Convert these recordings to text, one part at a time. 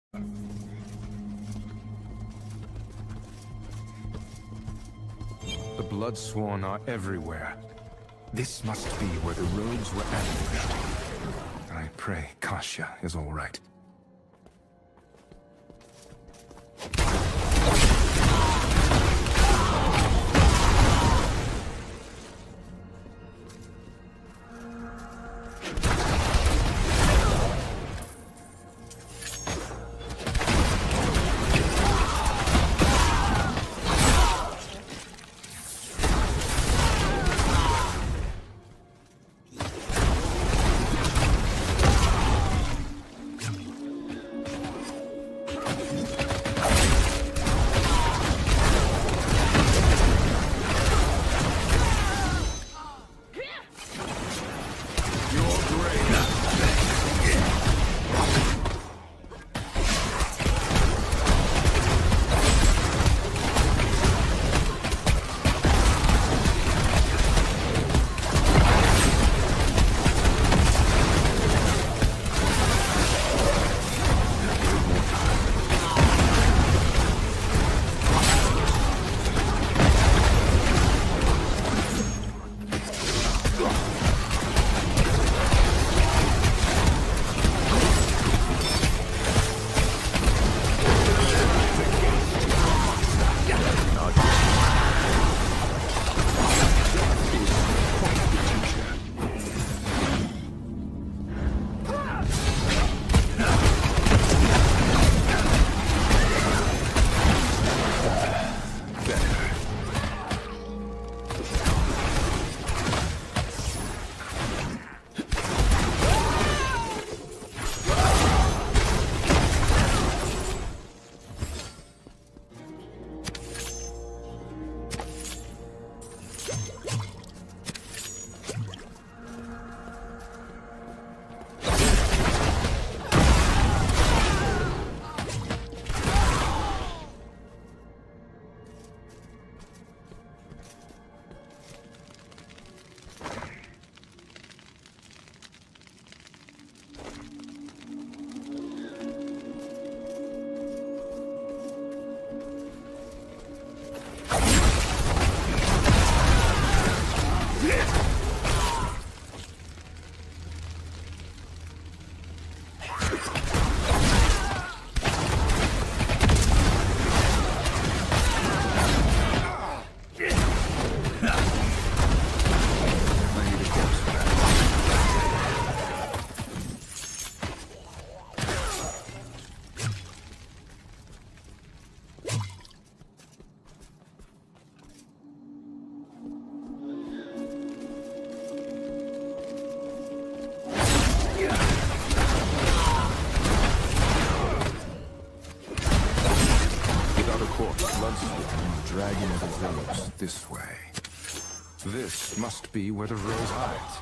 The Bloodsworn are everywhere. This must be where the rogues were ambushed. I pray Kasia is all right. Dragging the village this way. This must be where the rose hides.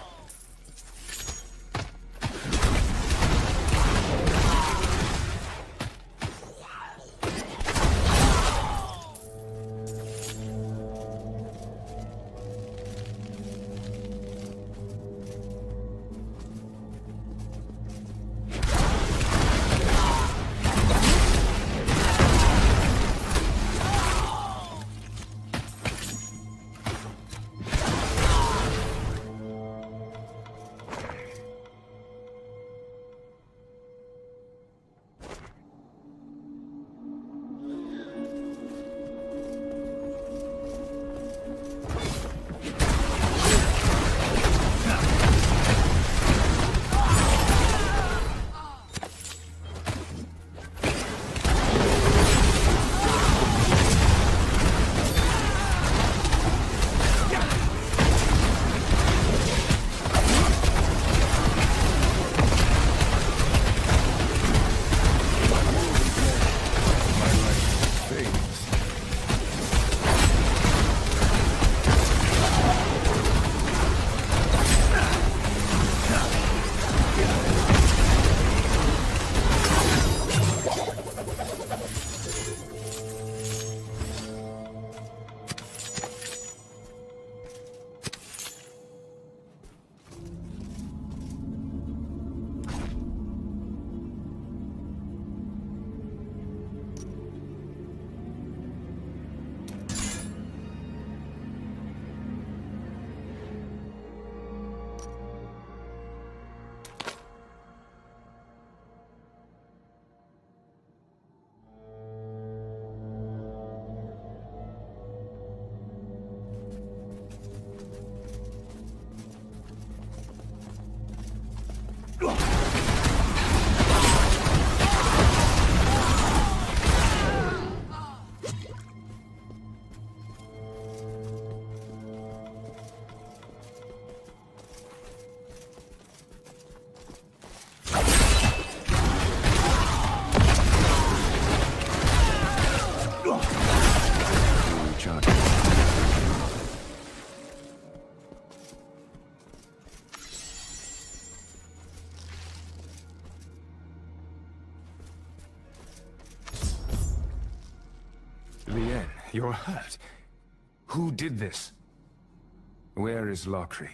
Lien, you're hurt. Who did this? Where is Lockery?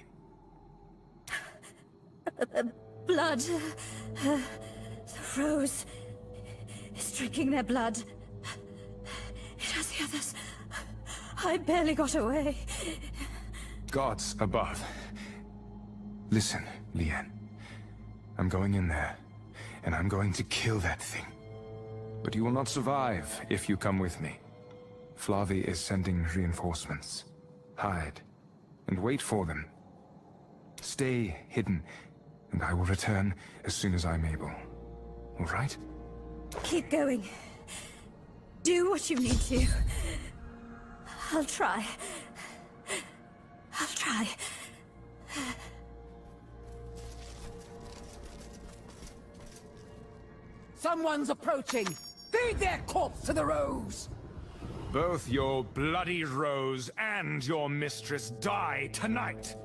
Blood. The rose is drinking their blood. It has the others. I barely got away. Gods above. Listen, Lien. I'm going in there, and I'm going to kill that thing. But you will not survive if you come with me. Flavi is sending reinforcements. Hide, and wait for them. Stay hidden, and I will return as soon as I'm able. All right? Keep going. Do what you need to. I'll try. I'll try. Someone's approaching! Feed their corpse to the rose! Both your bloody rose and your mistress die tonight!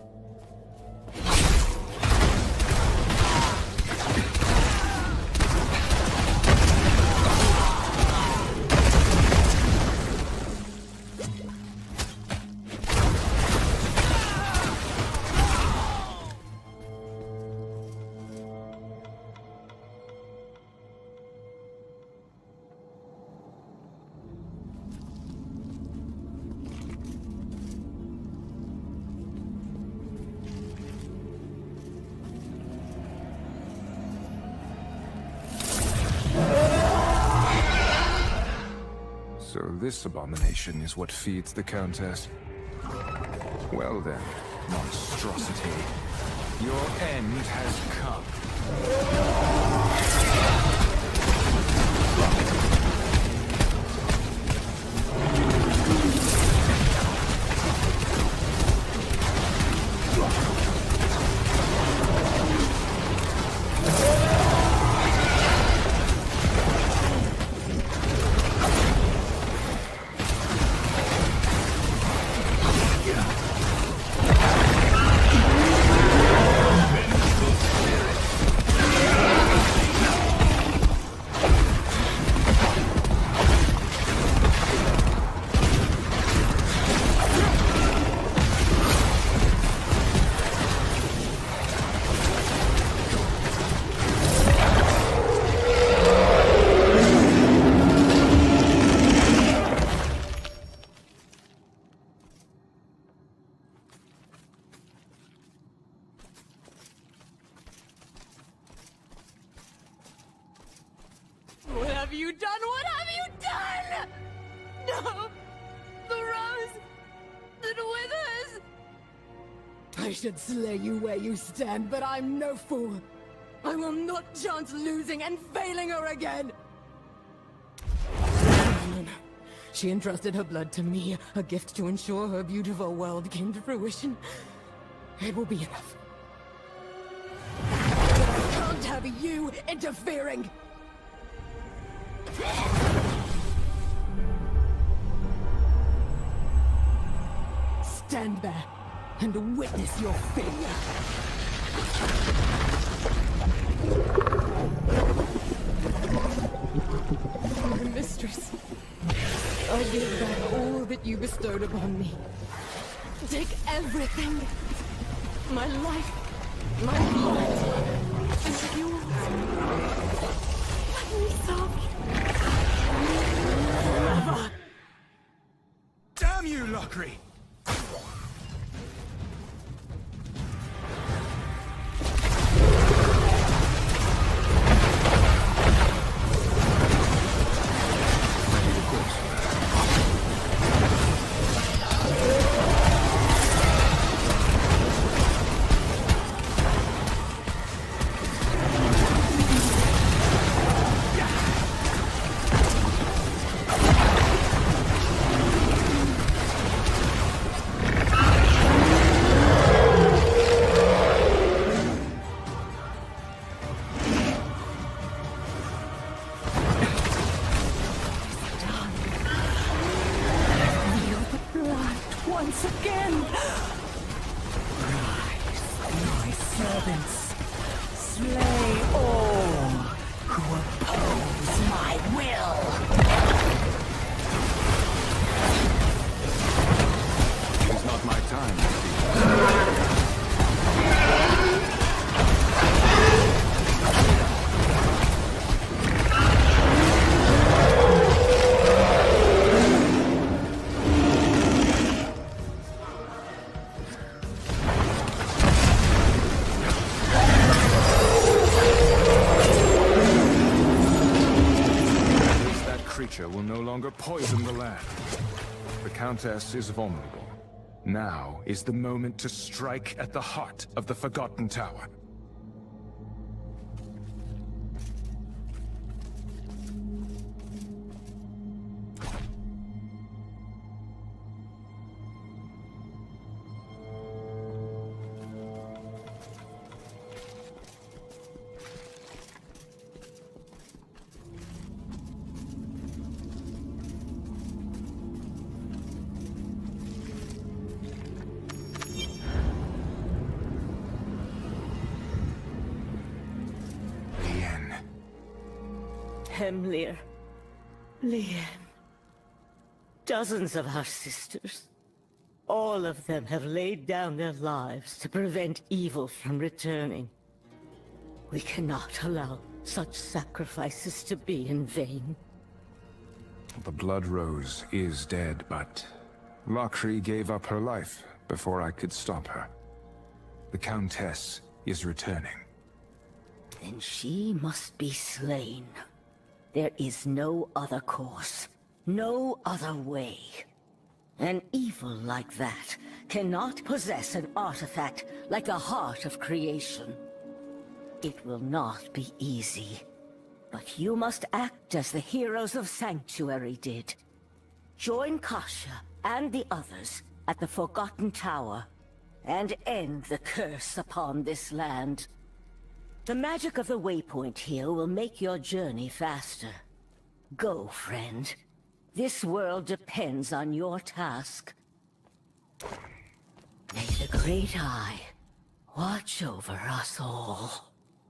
So this abomination is what feeds the Countess? Well then, monstrosity, your end has come. What have you done? What have you done? No! The rose! It withers! I should slay you where you stand, but I'm no fool. I will not chance losing and failing her again! No. She entrusted her blood to me, a gift to ensure her beautiful world came to fruition. It will be enough. I can't have you interfering! Stand there and witness your failure. My mistress, I give back all that you bestowed upon me. Take everything. My life, my blood, and yours. Let me serve you. Forever. Damn you, Lockery! creature will no longer poison the land. The Countess is vulnerable. Now is the moment to strike at the heart of the Forgotten Tower. Hemlir, Lian, dozens of our sisters. All of them have laid down their lives to prevent evil from returning. We cannot allow such sacrifices to be in vain. The Blood Rose is dead, but Lakri gave up her life before I could stop her. The Countess is returning. Then she must be slain. There is no other course, no other way. An evil like that cannot possess an artifact like the heart of creation. It will not be easy, but you must act as the heroes of Sanctuary did. Join Kasha and the others at the Forgotten Tower, and end the curse upon this land. The magic of the waypoint here will make your journey faster. Go, friend. This world depends on your task. May the Great Eye watch over us all.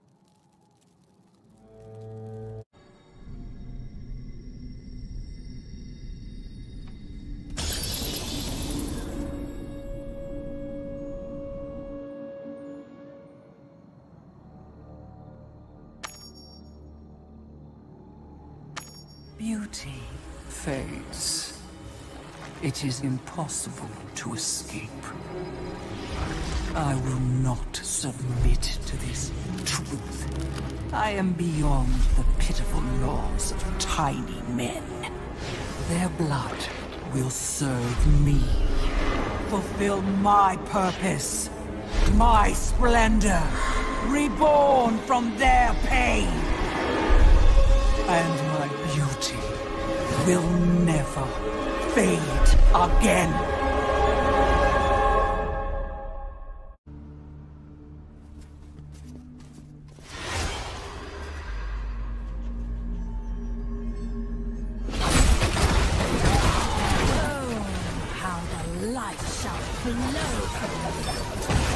Beauty fades. It is impossible to escape. I will not submit to this truth. I am beyond the pitiful laws of tiny men. Their blood will serve me. Fulfill my purpose. My splendor. Reborn from their pain. And my beauty will never fade again. Oh, how the light shall flow from me.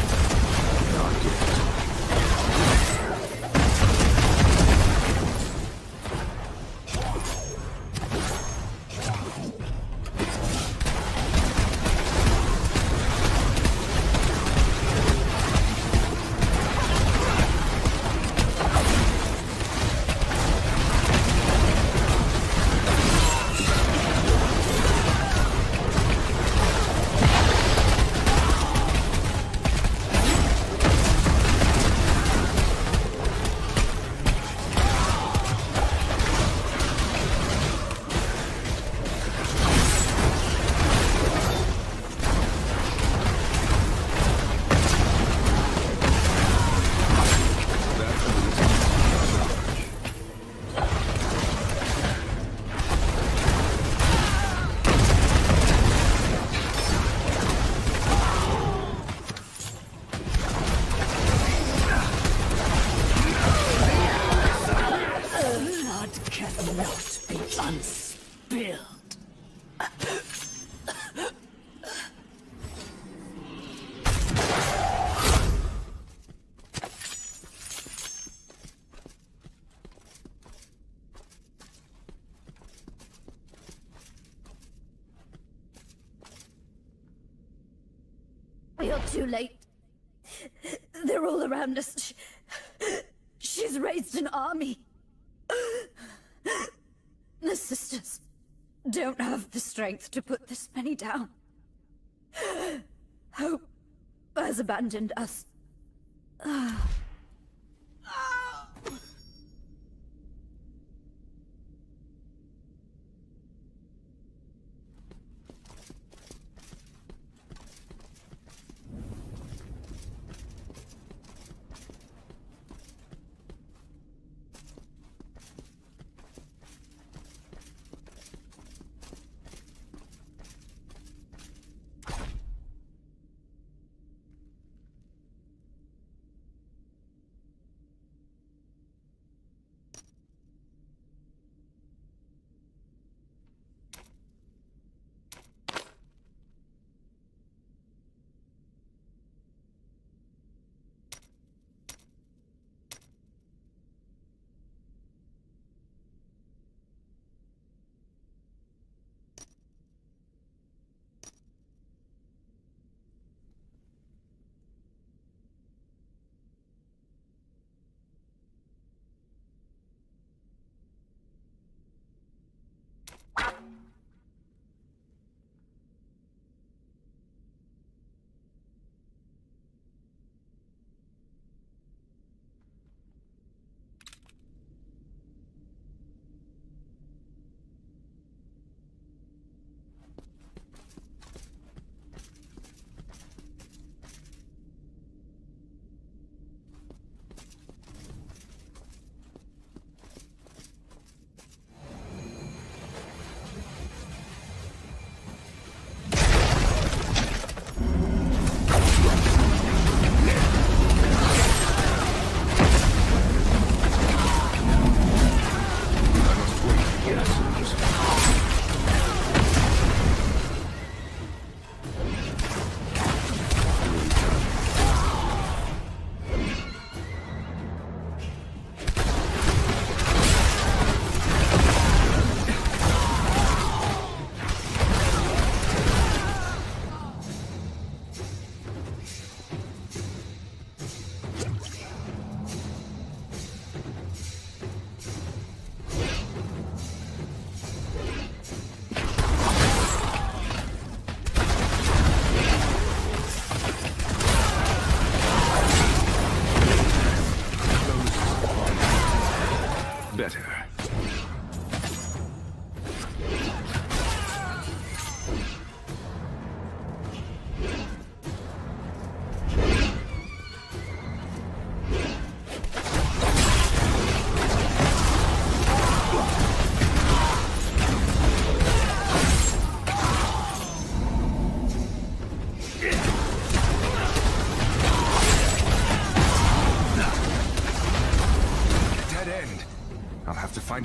You're too late. They're all around us. She's raised an army. The sisters don't have the strength to put this many down. Hope has abandoned us.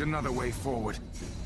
another way forward.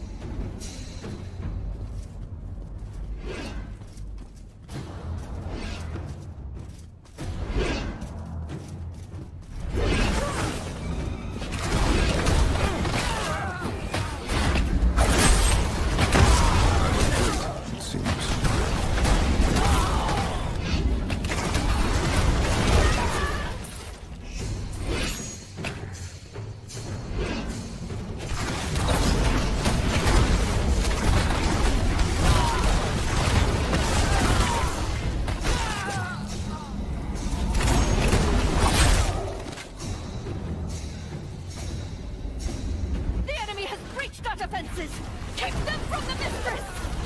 Keep them from the mistress!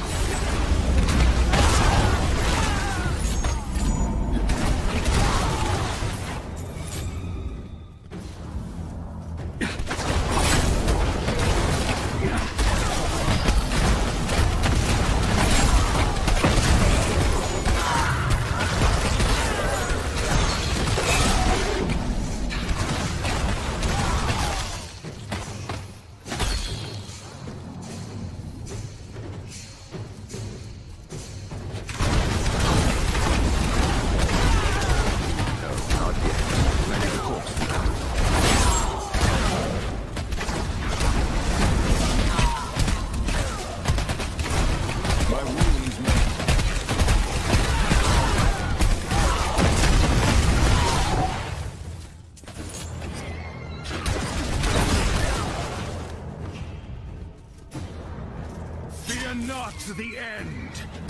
Not to the end.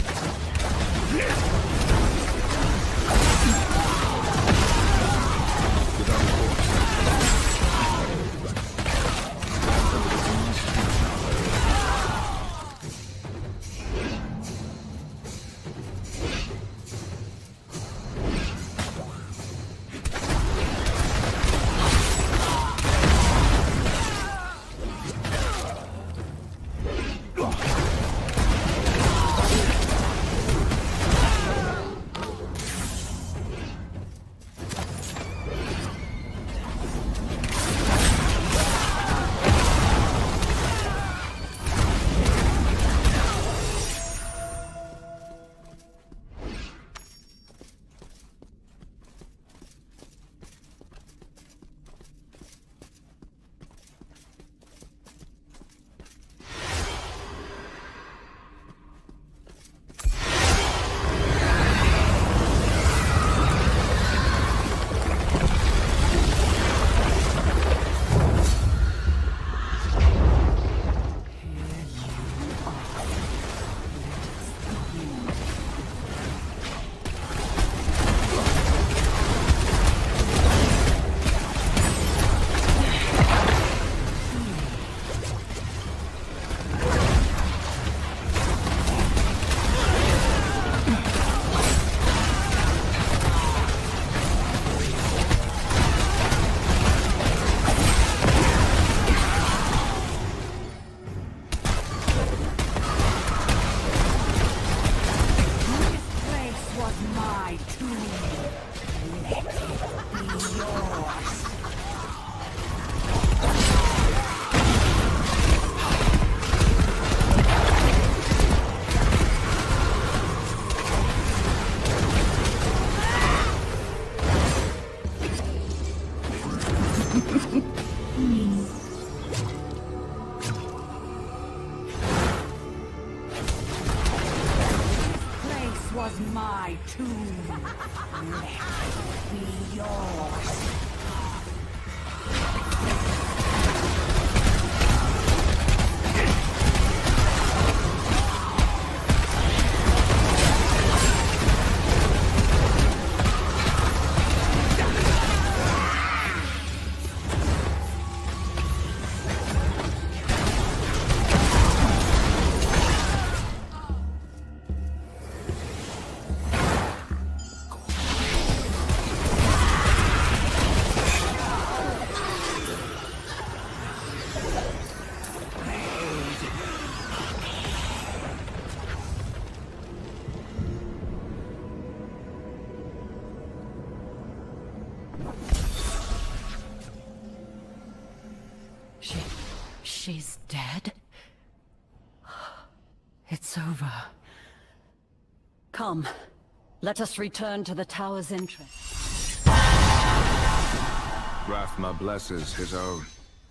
Was my tomb. Let it be yours. It's over. Come, let us return to the tower's entrance. Rathma blesses his own.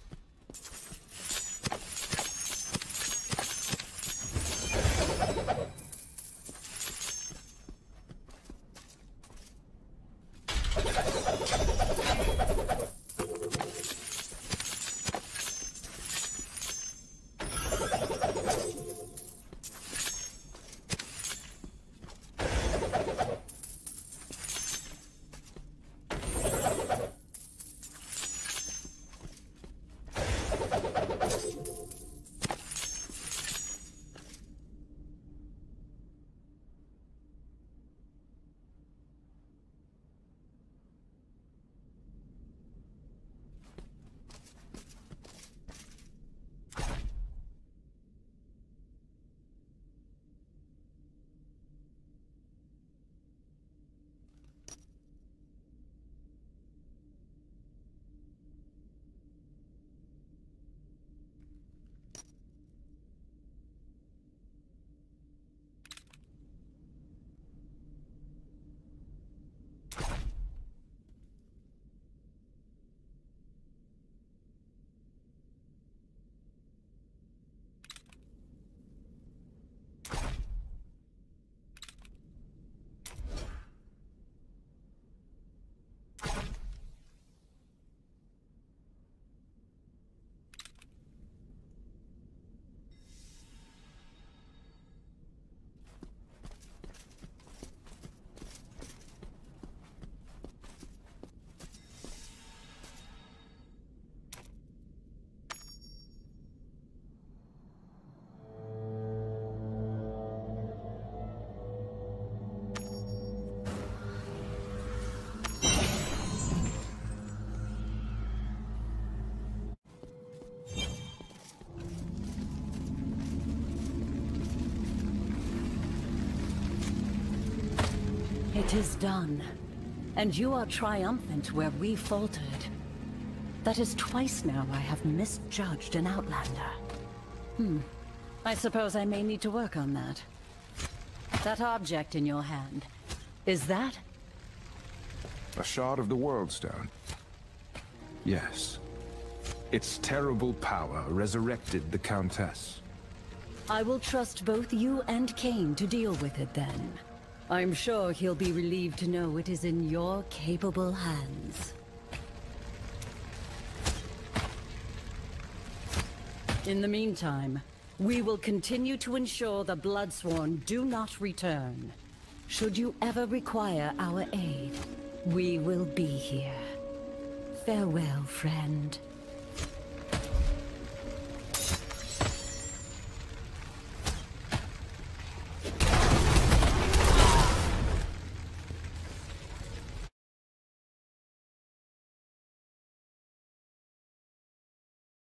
It is done, and you are triumphant where we faltered. That is twice now I have misjudged an Outlander. I suppose I may need to work on that. That object in your hand, is that? A shard of the World Stone? Yes. Its terrible power resurrected the Countess. I will trust both you and Cain to deal with it then. I'm sure he'll be relieved to know it is in your capable hands. In the meantime, we will continue to ensure the Bloodsworn do not return. Should you ever require our aid, we will be here. Farewell, friend.